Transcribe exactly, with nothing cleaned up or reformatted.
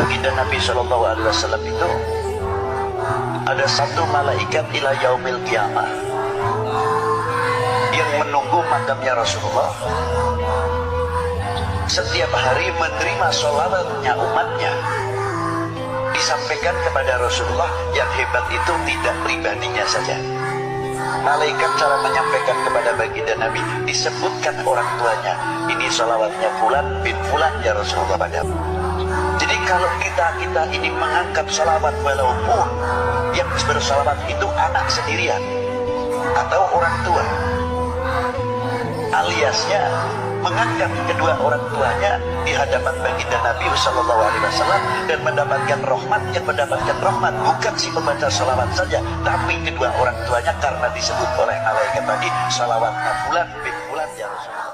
baginda Nabi Shallallahu Alaihi Wasallam itu ada satu malaikat ila yaumil qiyamah yang menunggu makamnya Rasulullah, setiap hari menerima sholawatnya umatnya, disampaikan kepada Rasulullah. Yang hebat itu tidak pribadinya saja, malaikat cara menyampaikan kepada baginda Nabi disebutkan orang tuanya, ini sholawatnya fulan bin fulan ya Rasulullah padamu. Jadi kalau kita kita ini mengangkat sholawat, walaupun yang bersholawat itu anak sendirian atau orang tua, aliasnya mengangkat kedua orang tuanya di hadapan baginda Nabi Shallallahu Alaihi Wasallam dan mendapatkan rahmat, yang mendapatkan rahmat bukan si pembaca sholawat saja, tapi kedua orang tuanya, karena disebut oleh malaikat tadi sholawatnya fulan bin fulan ya Rasulullah.